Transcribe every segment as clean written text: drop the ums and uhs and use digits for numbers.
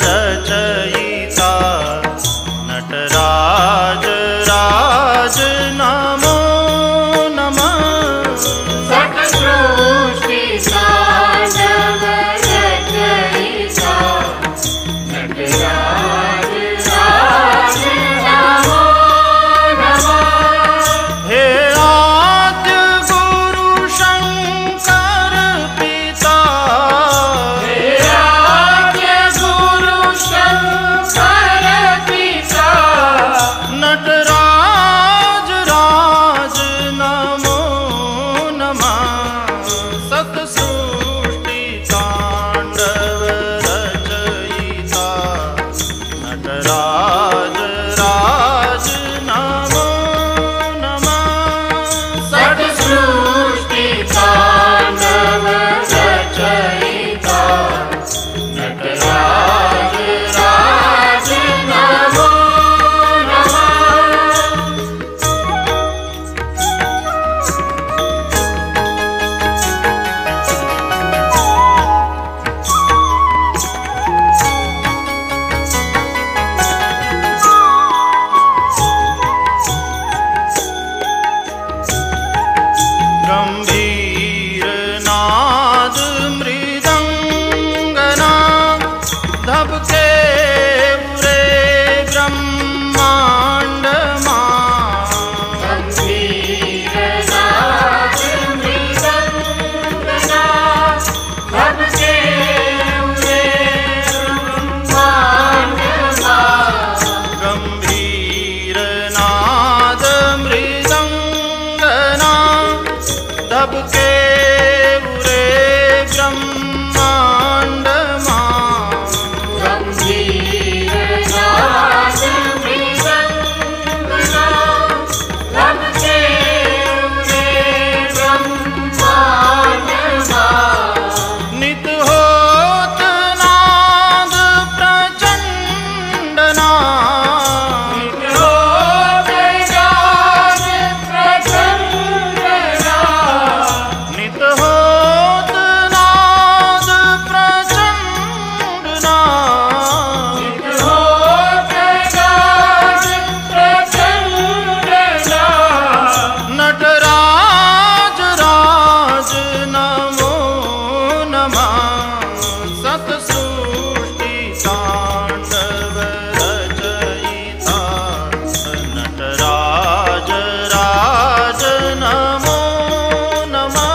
रचयिता नटराज राज नमो नमः। सकलसृष्टि तांडव रचयिता नटराज राज नमो नमः। हे आद्य गुरु शंकर पिता हे आद्य गुरु शंकर पिता नटराज राज नमो नमः। सतसृष्टि तांडव रचयिता नटराज राज नमो नमः। सकलसृष्टि तांडव रचयिता नटराज राज नमो नमः। गंभीर नाद मृदंगना धबके उरे ब्रह्मांड मां। गंभीर नाद मृदंगना धबके उरे ब्रह्मांड मां। गंभीर नाद मृदंगना धबके उरे ब्रह्मांड मां। गंभीर नाद मृदंगना धबके उरे ब्रह्मांड मां। नित होत नाद प्रचंड नाद। होत नाद प्रचंड नाद। नित होत नाद प्रचंड नाद। होत नाद प्रचंड नाद। नटराज राज नमो नमः। सतसृष्टि तांडव रचयिता नटराज राज नमो नमः।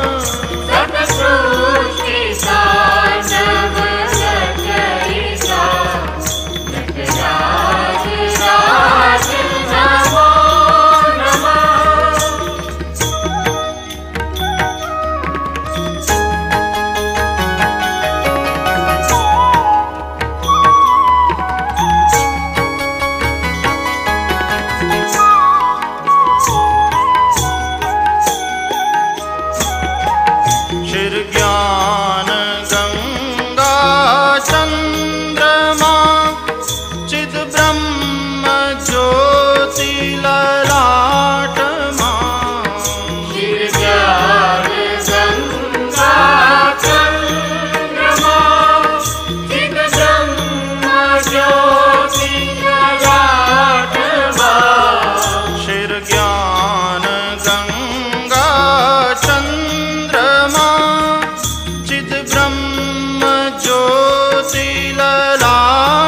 सकलसृष्टि तांडव रचयिता नटराज राज नमो नमः। शिर ज्ञान गंगा चंद्रमा चिद ब्रह्म ज्योति ललाट मां। शिर ज्ञान गंगा चंद्रमा चिद ब्रह्म ज्योति ललाट मां। शिर ज्ञान गंगा चंद्रमा चिद ब्रह्म ज्योति ललाट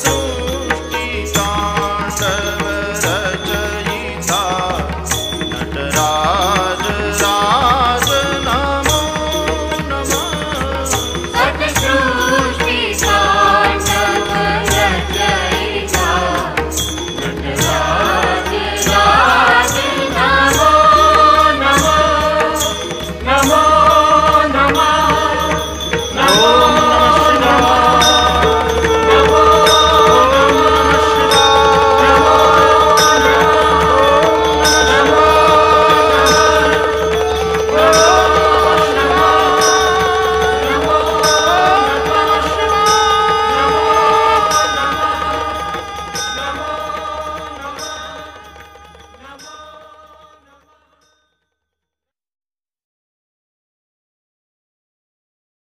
सूर